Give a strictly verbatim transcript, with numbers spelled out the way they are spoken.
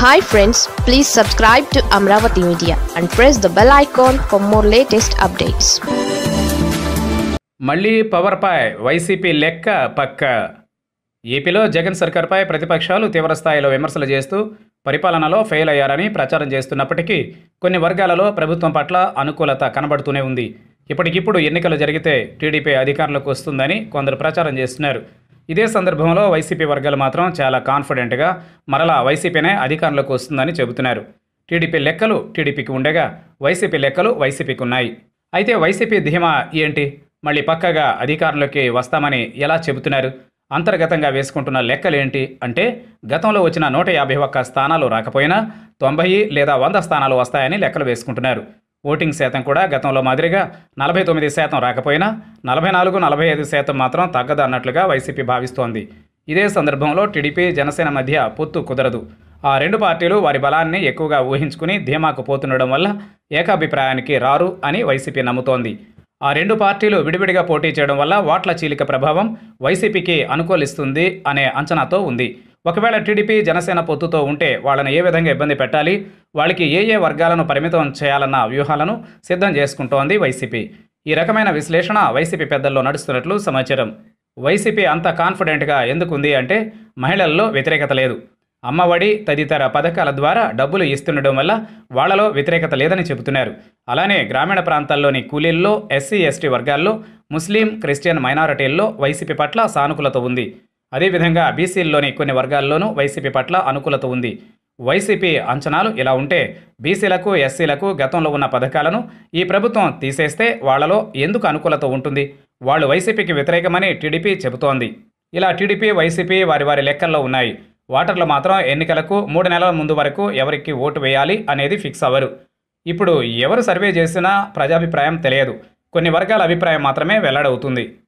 Hi friends, please subscribe to Amaravathi Media and press the bell icon for more latest updates. మళ్ళీ పవర్పై YCP లెక్క పక్క. ఏపీలో జగన్ సర్కార్పై ప్రతిపక్షాలు తీవ్రస్థాయిలో విమర్శలు చేస్తూ పరిపాలనలో ఫెయిల్ అయ్యారని ప్రచారం చేస్తున్నప్పటికీ కొన్ని వర్గాలలో ప్రభుత్వం పట్ల అనుకూలత కనబడుతూనే ఉంది. ఇప్పటికిప్పుడు ఎన్నికలు జరిగితే టీడీపీ అధికారంలోకి వస్తుందని కొందరు ప్రచారం చేస్తున్నారు. ఇదే సందర్భంలో వైసీపీ వర్గాలు మాత్రం చాలా కాన్ఫిడెంట్గా మరలా వైసీపీనే అధికారంలోకి వస్తుందని చెబుతున్నారు. టీడీపీ లెక్కలు టీడీపీకి ఉండగా వైసీపీ లెక్కలు వైసీపీకి ఉన్నాయి. అయితే వైసీపీ ధీమా ఏంటి? మళ్ళీ పక్కగా అధికారంలోకి వస్తామని ఎలా చెబుతున్నారు? అంతర్గతంగా వేసుకుంటున్న లెక్కలేంటి అంటే, గతంలో వచ్చిన నూట యాభై ఒక్క స్థానాలు రాకపోయినా తొంభై లేదా వంద స్థానాలు వస్తాయని లెక్కలు వేసుకుంటున్నారు. ఓటింగ్ శాతం కూడా గతంలో మాదిరిగా నలభై తొమ్మిది శాతం రాకపోయినా నలభై నాలుగు నలభై ఐదు శాతం మాత్రం తగ్గదన్నట్లుగా వైసీపీ భావిస్తోంది. ఇదే సందర్భంలో టీడీపీ జనసేన మధ్య పొత్తు కుదరదు. ఆ రెండు పార్టీలు వారి బలాన్ని ఎక్కువగా ఊహించుకుని ధీమాకు పోతుండడం వల్ల ఏకాభిప్రాయానికి రారు అని వైసీపీ నమ్ముతోంది. ఆ రెండు పార్టీలు విడివిడిగా పోటీ చేయడం వల్ల ఓట్ల చీలిక ప్రభావం వైసీపీకి అనుకూలిస్తుంది అనే అంచనాతో ఉంది. ఒకవేళ టీడీపీ జనసేన పొత్తుతో ఉంటే వాళ్ళని ఏ విధంగా ఇబ్బంది పెట్టాలి, వాళ్ళకి ఏ ఏ వర్గాలను పరిమితం చేయాలన్న వ్యూహాలను సిద్ధం చేసుకుంటోంది వైసీపీ. ఈ రకమైన విశ్లేషణ వైసీపీ పెద్దల్లో నడుస్తున్నట్లు సమాచారం. వైసీపీ అంత కాన్ఫిడెంట్గా ఎందుకుంది అంటే, మహిళల్లో వ్యతిరేకత లేదు, అమ్మఒడి తదితర పథకాల ద్వారా డబ్బులు ఇస్తుండడం వల్ల వాళ్లలో వ్యతిరేకత లేదని చెబుతున్నారు. అలానే గ్రామీణ ప్రాంతాల్లోని కూలీల్లో, ఎస్సీ ఎస్టీ వర్గాల్లో, ముస్లిం క్రిస్టియన్ మైనారిటీల్లో వైసీపీ పట్ల సానుకూలత ఉంది. అదేవిధంగా బీసీల్లోని కొన్ని వర్గాల్లోనూ వైసీపీ పట్ల అనుకూలత ఉంది. వైసీపీ అంచనాలు ఇలా ఉంటే, బీసీలకు ఎస్సీలకు గతంలో ఉన్న పథకాలను ఈ ప్రభుత్వం తీసేస్తే వాళ్లలో ఎందుకు అనుకూలత ఉంటుంది? వాళ్ళు వైసీపీకి వ్యతిరేకమని టీడీపీ చెబుతోంది. ఇలా టీడీపీ వైసీపీ వారి వారి లెక్కల్లో ఉన్నాయి. ఓటర్లు మాత్రం ఎన్నికలకు మూడు నెలల ముందు వరకు ఎవరికి ఓటు వేయాలి అనేది ఫిక్స్ అవ్వరు. ఇప్పుడు ఎవరు సర్వే చేసినా ప్రజాభిప్రాయం తెలియదు. కొన్ని వర్గాల అభిప్రాయం మాత్రమే వెల్లడవుతుంది.